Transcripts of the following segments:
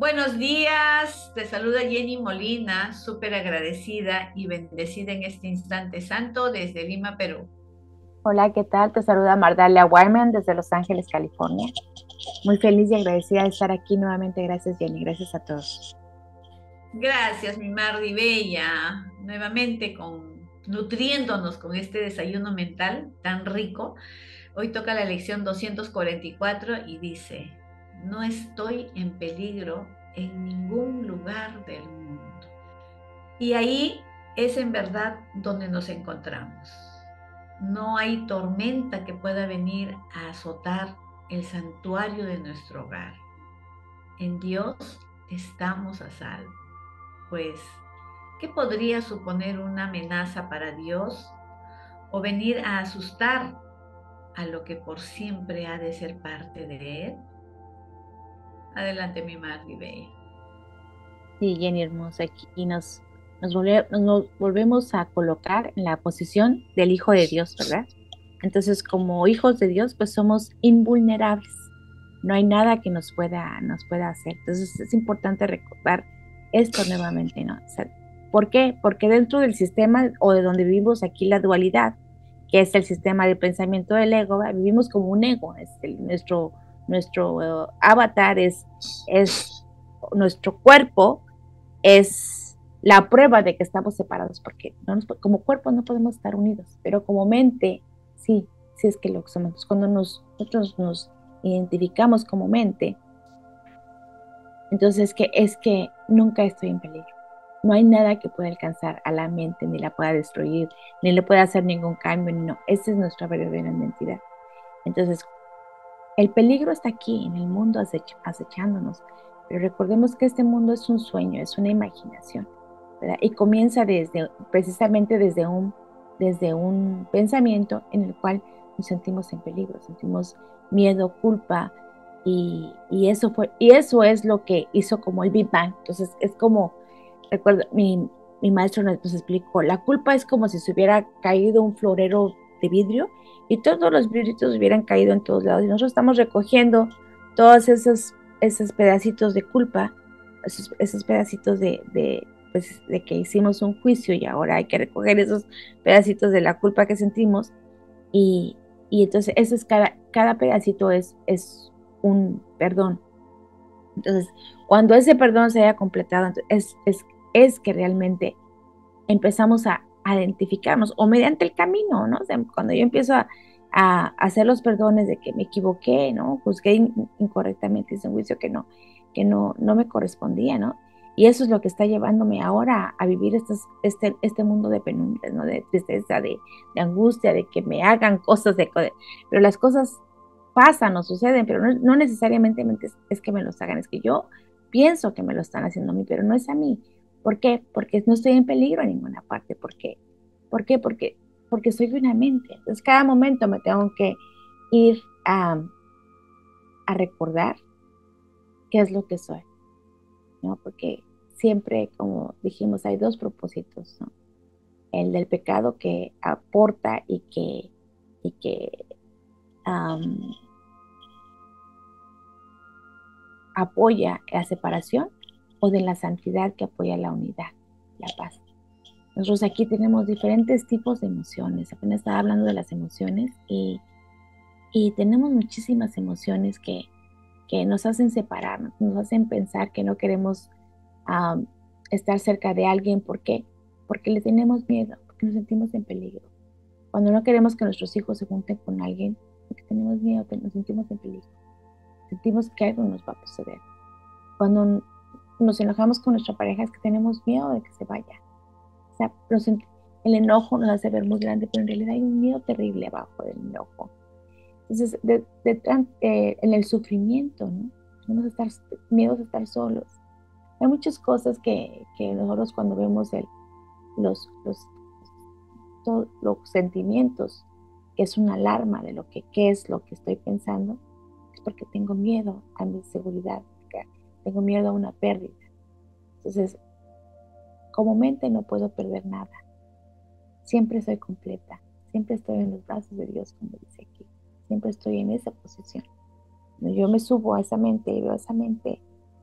Buenos días, te saluda Jenny Molina, súper agradecida y bendecida en este instante santo desde Lima, Perú. Hola, ¿qué tal? Te saluda Mardalia Wyman desde Los Ángeles, California. Muy feliz y agradecida de estar aquí nuevamente. Gracias, Jenny. Gracias a todos. Gracias, mi Mardi Bella, nuevamente nutriéndonos con este desayuno mental tan rico. Hoy toca la lección 244 y dice, no estoy en peligro en ningún lugar del mundo. Y ahí es en verdad donde nos encontramos. No hay tormenta que pueda venir a azotar el santuario de nuestro hogar. En Dios estamos a salvo. Pues, ¿qué podría suponer una amenaza para Dios o venir a asustar a lo que por siempre ha de ser parte de Él? Adelante, mi Marley Bey. Sí, Jenny hermosa, aquí nos volvemos a colocar en la posición del Hijo de Dios, ¿verdad? Entonces, como hijos de Dios, pues somos invulnerables. No hay nada que nos pueda hacer. Entonces, es importante recordar esto nuevamente, ¿no? O sea, ¿por qué? Porque dentro del sistema o de donde vivimos aquí la dualidad, que es el sistema de pensamiento del ego, ¿verdad? Vivimos como un ego. Nuestro avatar es nuestro cuerpo, es la prueba de que estamos separados, porque como cuerpo no podemos estar unidos, pero como mente, sí, sí es que lo somos. Cuando nosotros nos identificamos como mente, entonces es que nunca estoy en peligro. No hay nada que pueda alcanzar a la mente, ni la pueda destruir, ni le pueda hacer ningún cambio, no. Esa es nuestra verdadera identidad. Entonces, el peligro está aquí, en el mundo acechándonos, pero recordemos que este mundo es un sueño, es una imaginación, ¿verdad? Y comienza precisamente desde un pensamiento en el cual nos sentimos en peligro, sentimos miedo, culpa, y eso es lo que hizo como el Big Bang. Entonces, es como, recuerdo, mi maestro nos explicó, la culpa es como si se hubiera caído un florero de vidrio y todos los vidrios hubieran caído en todos lados. Y nosotros estamos recogiendo todos esos pedacitos de culpa, esos pedacitos pues, de que hicimos un juicio y ahora hay que recoger esos pedacitos de la culpa que sentimos. Y, y entonces eso es cada pedacito es un perdón. Entonces, cuando ese perdón se haya completado, es que realmente empezamos a identificarnos o mediante el camino, ¿no? O sea, cuando yo empiezo a hacer los perdones de que me equivoqué, ¿no? Juzgué incorrectamente, hice un juicio que no me correspondía, ¿no? Y eso es lo que está llevándome ahora a vivir este mundo de penumbras, ¿no? De tristeza, de angustia, de que me hagan cosas, pero las cosas pasan o suceden, pero no necesariamente es que me los hagan, es que yo pienso que me lo están haciendo a mí, pero no es a mí. ¿Por qué? Porque no estoy en peligro en ninguna parte. ¿Por qué? ¿Por qué? Porque soy una mente. Entonces, cada momento me tengo que ir a recordar qué es lo que soy, ¿no? Porque siempre, como dijimos, hay dos propósitos, ¿no? El del pecado que aporta y que um, apoya la separación, o de la santidad que apoya la unidad, la paz. Nosotros aquí tenemos diferentes tipos de emociones. Apenas estaba hablando de las emociones y tenemos muchísimas emociones que nos hacen separarnos, nos hacen pensar que no queremos um, estar cerca de alguien. ¿Por qué? Porque le tenemos miedo, porque nos sentimos en peligro. Cuando no queremos que nuestros hijos se junten con alguien, porque tenemos miedo, nos sentimos en peligro. Sentimos que algo nos va a suceder. Cuando nos enojamos con nuestra pareja es que tenemos miedo de que se vaya. O sea, el enojo nos hace ver muy grande, pero en realidad hay un miedo terrible abajo del enojo. Entonces, en el sufrimiento, ¿no? Tenemos miedos a estar solos. Hay muchas cosas que nosotros cuando vemos los, todos los sentimientos, que es una alarma de qué es lo que estoy pensando, es porque tengo miedo a mi seguridad, tengo miedo a una pérdida. Entonces, como mente no puedo perder nada. Siempre soy completa, siempre estoy en los brazos de Dios, como dice aquí, siempre estoy en esa posición. Yo me subo a esa mente y veo esa mente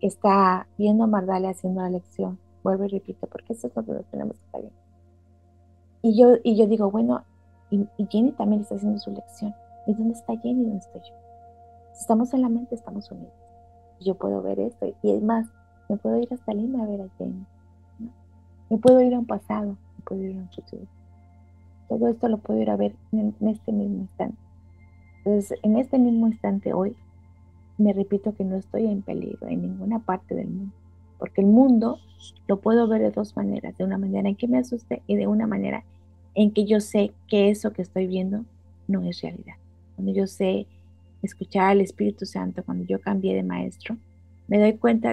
está viendo a Mardale haciendo la lección. Vuelvo y repito, porque eso es lo que tenemos que estar viendo. Y yo digo, bueno, y Jenny también está haciendo su lección. ¿Y dónde está Jenny? ¿Dónde estoy yo? Si estamos en la mente, estamos unidos. Yo puedo ver esto. Y es más, me puedo ir hasta Lima a ver a Jenny, ¿no? Me puedo ir a un pasado, me puedo ir a un futuro. Todo esto lo puedo ir a ver en este mismo instante. Entonces, en este mismo instante hoy, me repito que no estoy en peligro en ninguna parte del mundo, porque el mundo lo puedo ver de dos maneras, de una manera en que me asuste y de una manera en que yo sé que eso que estoy viendo no es realidad. Cuando yo sé escuchar al Espíritu Santo, cuando yo cambié de maestro, me doy cuenta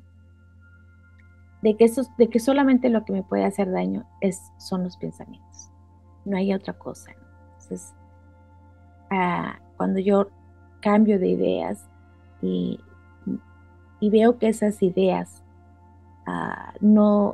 de que solamente lo que me puede hacer daño son los pensamientos, no hay otra cosa, ¿no? Entonces, cuando yo cambio de ideas y, y veo que esas ideas no,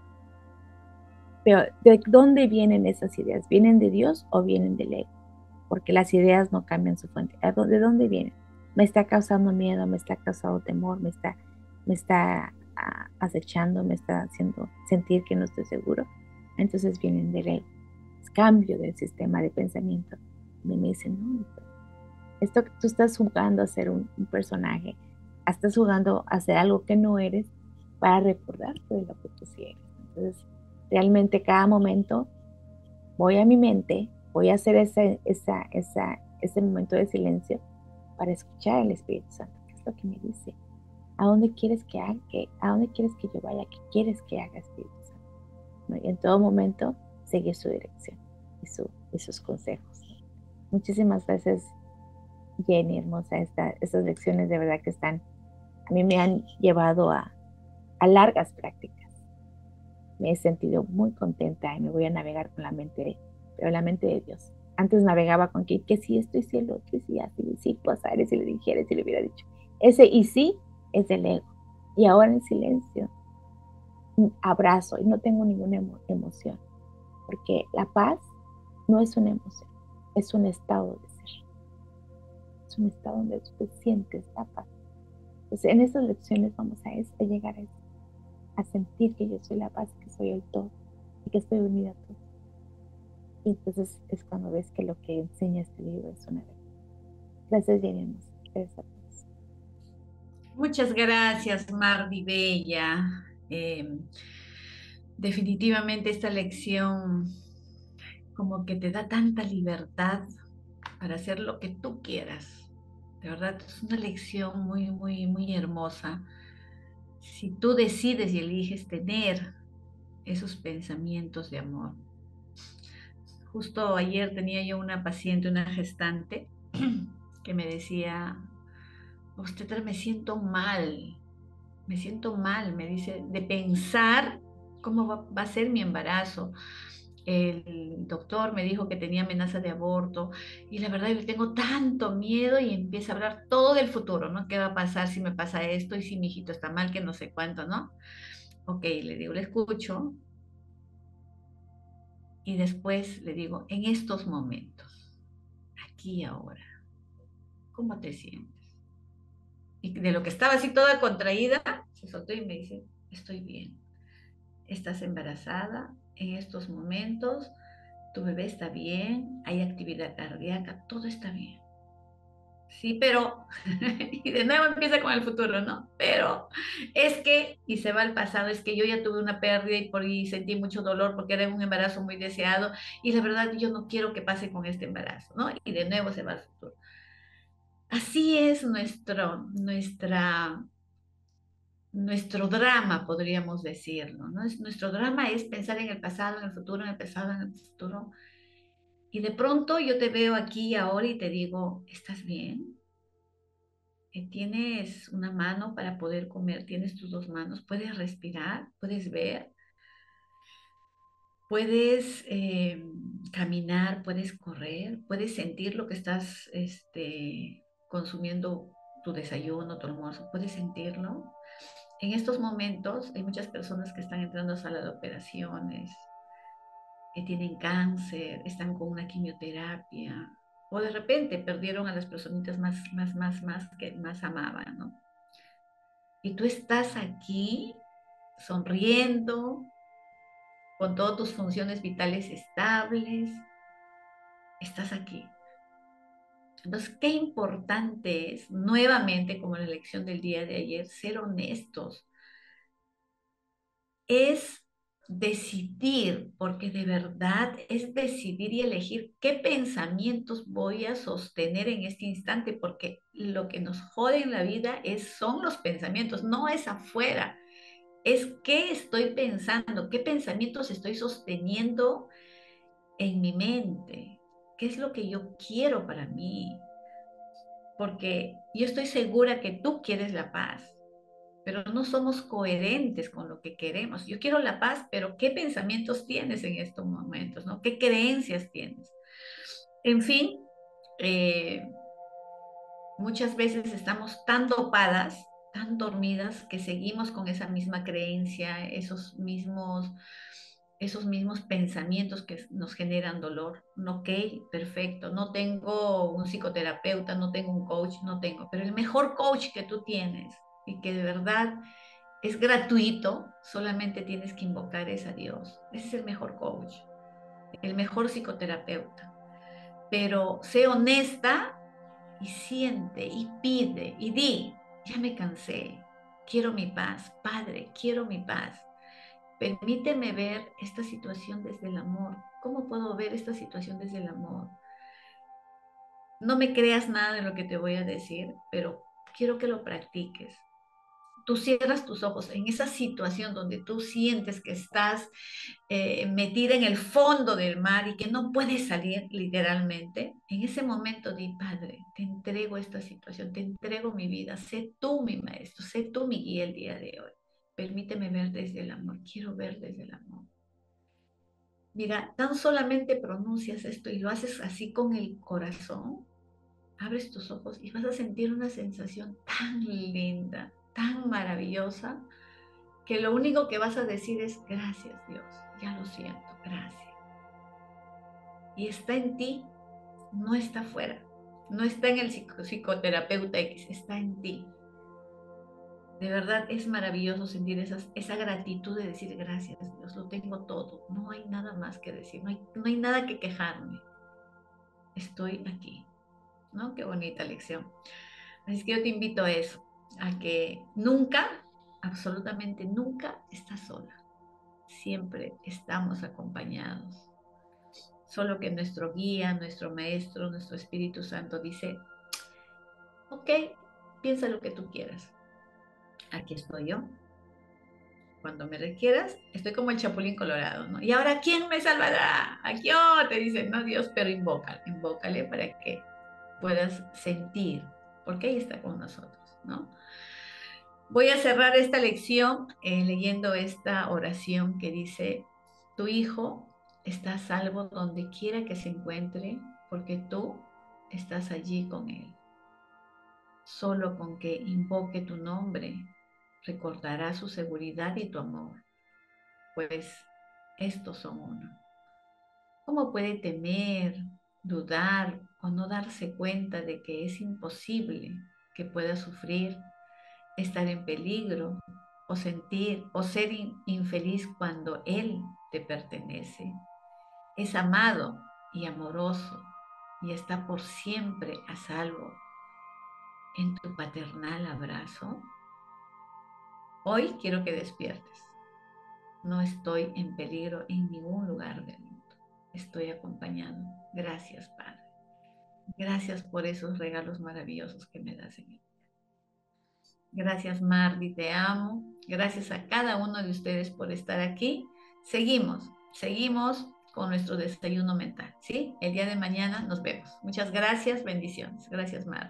pero ¿de dónde vienen esas ideas? ¿Vienen de Dios o vienen del ego? Porque las ideas no cambian su fuente. ¿De dónde vienen? Me está causando miedo, me está causando temor, me está acechando, me está haciendo sentir que no estoy seguro. Entonces vienen del ego. Cambio del sistema de pensamiento. Y me dicen, no, esto que tú estás jugando a ser un personaje, estás jugando a hacer algo que no eres para recordarte de lo que tú sí eres. Entonces, realmente cada momento voy a mi mente, voy a hacer ese momento de silencio para escuchar al Espíritu Santo, qué es lo que me dice, a dónde quieres que haga, a dónde quieres que yo vaya, qué quieres que haga Espíritu Santo, ¿no? Y en todo momento seguir su dirección y sus consejos, ¿no? Muchísimas gracias, Jenny, hermosa. Estas lecciones de verdad que a mí me han llevado a largas prácticas. Me he sentido muy contenta y me voy a navegar con la mente, pero la mente de Dios. Antes navegaba con que sí, esto y sí, el otro, y sí, así, sí, pasar, y si le dijera, si le hubiera dicho. Ese y sí es del ego. Y ahora en silencio, abrazo y no tengo ninguna emoción, porque la paz no es una emoción, es un estado de ser. Es un estado donde tú te sientes la paz. Entonces, en estas lecciones vamos a, a llegar a eso, a sentir que yo soy la paz, que soy el todo y que estoy unida a todo. Y entonces es cuando ves que lo que enseña este libro es una verdad. Gracias, Jenny. Gracias a todos. Muchas gracias, Mardi Bella. Definitivamente esta lección como que te da tanta libertad para hacer lo que tú quieras. De verdad, es una lección muy, muy, muy hermosa. Si tú decides y eliges tener esos pensamientos de amor. Justo ayer tenía yo una paciente, una gestante, que me decía, usted me siento mal, me dice, de pensar cómo va a ser mi embarazo. El doctor me dijo que tenía amenaza de aborto y la verdad yo le tengo tanto miedo y empieza a hablar todo del futuro, ¿no? ¿Qué va a pasar si me pasa esto y si mi hijito está mal, que no sé cuánto, ¿no? Ok, le digo, le escucho y después le digo, en estos momentos, aquí y ahora, ¿cómo te sientes? Y de lo que estaba así toda contraída, se soltó y me dice, estoy bien, estás embarazada en estos momentos, tu bebé está bien, hay actividad cardíaca, todo está bien. Sí, pero, y de nuevo empieza con el futuro, ¿no? Pero es que, y se va al pasado, es que yo ya tuve una pérdida y sentí mucho dolor porque era un embarazo muy deseado y la verdad yo no quiero que pase con este embarazo, ¿no? Y de nuevo se va al futuro. Así es nuestro drama, podríamos decirlo, ¿no? Nuestro drama es pensar en el pasado, en el futuro, en el pasado, en el futuro. Y de pronto yo te veo aquí ahora y te digo, ¿estás bien? Tienes una mano para poder comer, tienes tus dos manos, puedes respirar, puedes ver, puedes caminar, puedes correr, puedes sentir lo que estás consumiendo, tu desayuno, tu almuerzo, puedes sentirlo. En estos momentos hay muchas personas que están entrando a sala de operaciones, que tienen cáncer, están con una quimioterapia, o de repente perdieron a las personitas más que más amaban, ¿no? Y tú estás aquí sonriendo, con todas tus funciones vitales estables, estás aquí. Entonces, qué importante es, nuevamente, como la lección del día de ayer, ser honestos. Es decidir, porque de verdad es decidir y elegir qué pensamientos voy a sostener en este instante, porque lo que nos jode en la vida son los pensamientos, no es afuera, es qué estoy pensando, qué pensamientos estoy sosteniendo en mi mente, qué es lo que yo quiero para mí, porque yo estoy segura que tú quieres la paz, pero no somos coherentes con lo que queremos. Yo quiero la paz, pero ¿qué pensamientos tienes en estos momentos, no? ¿Qué creencias tienes? En fin, eh, muchas veces estamos tan dopadas, tan dormidas, que seguimos con esa misma creencia, esos mismos pensamientos que nos generan dolor. Ok, perfecto, no tengo un psicoterapeuta, no tengo un coach, no tengo, pero el mejor coach que tú tienes y que de verdad es gratuito, solamente tienes que invocar es a Dios. Ese es el mejor coach, el mejor psicoterapeuta. Pero sé honesta y siente y pide y di, ya me cansé, quiero mi paz, Padre, quiero mi paz. Permíteme ver esta situación desde el amor. ¿Cómo puedo ver esta situación desde el amor? No me creas nada de lo que te voy a decir, pero quiero que lo practiques. Tú cierras tus ojos en esa situación donde tú sientes que estás metida en el fondo del mar y que no puedes salir literalmente. En ese momento di, Padre, te entrego esta situación, te entrego mi vida, sé tú mi maestro, sé tú mi guía el día de hoy. Permíteme ver desde el amor, quiero ver desde el amor. Mira, tan solamente pronuncias esto y lo haces así con el corazón, abres tus ojos y vas a sentir una sensación tan linda, tan maravillosa, que lo único que vas a decir es gracias Dios, ya lo siento, gracias. Y está en ti, no está afuera, no está en el psicoterapeuta X, está en ti. De verdad es maravilloso sentir esa gratitud de decir gracias Dios, lo tengo todo, no hay nada más que decir, no hay nada que quejarme, estoy aquí, ¿no? Qué bonita lección. Así que yo te invito a eso, a que nunca, absolutamente nunca estás sola. Siempre estamos acompañados. Solo que nuestro guía, nuestro maestro, nuestro Espíritu Santo dice, ok, piensa lo que tú quieras. Aquí estoy yo. Cuando me requieras, estoy como el Chapulín Colorado, ¿no? Y ahora, ¿quién me salvará? Aquí yo, te dice, no Dios, pero invócale para que puedas sentir, porque ahí está con nosotros, ¿no? Voy a cerrar esta lección leyendo esta oración que dice, tu hijo está a salvo donde quiera que se encuentre, porque tú estás allí con él. Solo con que invoque tu nombre, recordará su seguridad y tu amor, pues estos son uno. ¿Cómo puede temer, dudar o no darse cuenta de que es imposible que pueda sufrir, estar en peligro o sentir o ser infeliz cuando Él te pertenece? Es amado y amoroso y está por siempre a salvo en tu paternal abrazo. Hoy quiero que despiertes. No estoy en peligro en ningún lugar del mundo. Estoy acompañado. Gracias, Padre. Gracias por esos regalos maravillosos que me das en mí. Gracias, Mardi, te amo. Gracias a cada uno de ustedes por estar aquí. Seguimos con nuestro desayuno mental, ¿sí? El día de mañana nos vemos. Muchas gracias, bendiciones. Gracias, Mardi.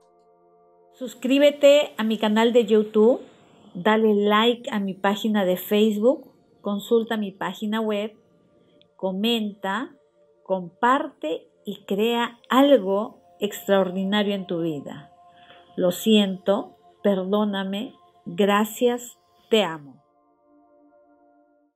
Suscríbete a mi canal de YouTube, dale like a mi página de Facebook, consulta mi página web, comenta, comparte y crea algo extraordinario en tu vida. Lo siento, perdóname, gracias, te amo.